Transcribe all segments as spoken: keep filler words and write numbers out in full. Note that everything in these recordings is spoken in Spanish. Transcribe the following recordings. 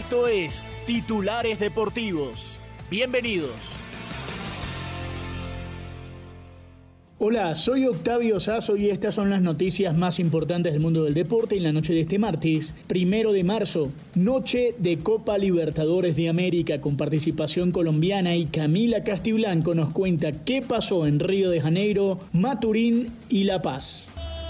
Esto es Titulares Deportivos. Bienvenidos. Hola, soy Octavio Sazo y estas son las noticias más importantes del mundo del deporte en la noche de este martes, primero de marzo, noche de Copa Libertadores de América con participación colombiana, y Camila Castiblanco nos cuenta qué pasó en Río de Janeiro, Maturín y La Paz.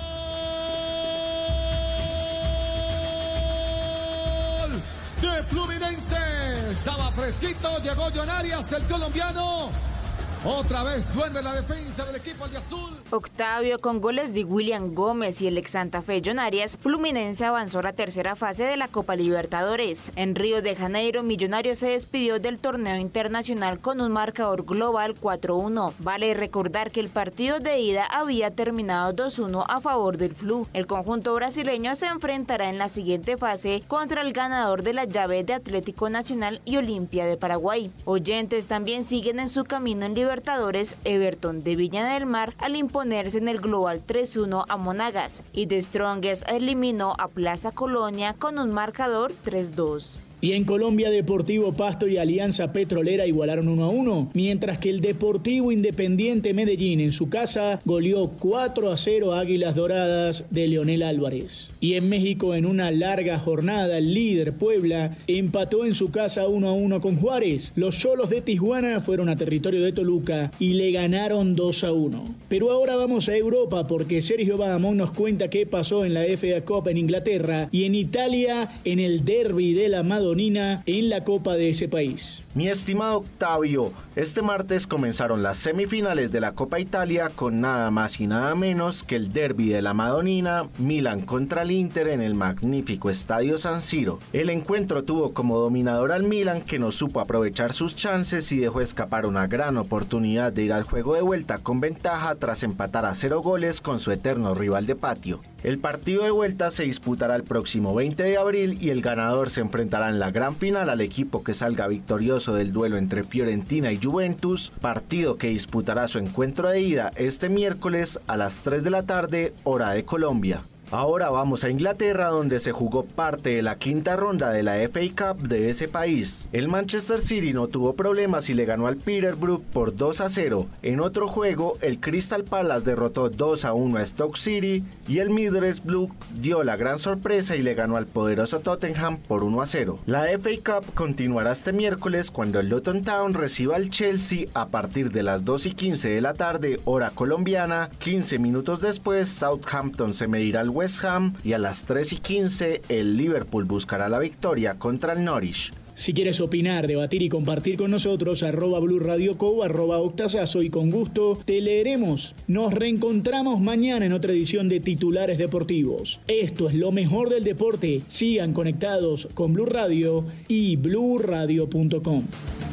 De Fluminense, estaba fresquito, llegó John Arias, el colombiano. Otra vez duerme la defensa del equipo albiazul. Octavio, con goles de William Gómez y el ex Santa Fe John Arias, Fluminense avanzó a la tercera fase de la Copa Libertadores. En Río de Janeiro, Millonarios se despidió del torneo internacional con un marcador global cuatro uno. Vale recordar que el partido de ida había terminado dos uno a favor del Flu. El conjunto brasileño se enfrentará en la siguiente fase contra el ganador de la llave de Atlético Nacional y Olimpia de Paraguay. Oyentes también siguen en su camino en Libertadores. Libertadores, Everton de Viña del Mar al imponerse en el global tres uno a Monagas, y The Strongest eliminó a Plaza Colonia con un marcador tres dos. Y en Colombia, Deportivo Pasto y Alianza Petrolera igualaron uno a uno, mientras que el Deportivo Independiente Medellín en su casa goleó cuatro a cero a Águilas Doradas de Leonel Álvarez. Y en México, en una larga jornada, el líder Puebla empató en su casa uno a uno con Juárez. Los Xolos de Tijuana fueron a territorio de Toluca y le ganaron dos a uno. Pero ahora vamos a Europa porque Sergio Badamón nos cuenta qué pasó en la F A Cup en Inglaterra y en Italia en el derbi de la Madonina en la Copa de ese país. Mi estimado Octavio, este martes comenzaron las semifinales de la Copa Italia con nada más y nada menos que el derbi de la Madonina, Milan contra el Inter en el magnífico estadio San Siro. El encuentro tuvo como dominador al Milan, que no supo aprovechar sus chances y dejó escapar una gran oportunidad de ir al juego de vuelta con ventaja tras empatar a cero goles con su eterno rival de patio. El partido de vuelta se disputará el próximo veinte de abril y el ganador se enfrentará en la gran final al equipo que salga victorioso del duelo entre Fiorentina y Juventus, partido que disputará su encuentro de ida este miércoles a las tres de la tarde, hora de Colombia. Ahora vamos a Inglaterra, donde se jugó parte de la quinta ronda de la F A Cup de ese país. El Manchester City no tuvo problemas y le ganó al Peterborough por dos a cero. En otro juego, el Crystal Palace derrotó dos a uno a Stoke City y el Middlesbrough dio la gran sorpresa y le ganó al poderoso Tottenham por uno a cero. La F A Cup continuará este miércoles cuando el Luton Town reciba al Chelsea a partir de las dos y quince de la tarde, hora colombiana. quince minutos después, Southampton se medirá al West Ham y a las tres y quince el Liverpool buscará la victoria contra el Norwich. Si quieres opinar, debatir y compartir con nosotros, arroba Blue Radio Co, arroba Octasazo, y con gusto te leeremos. Nos reencontramos mañana en otra edición de Titulares Deportivos. Esto es lo mejor del deporte. Sigan conectados con Blue Radio y blue radio punto com.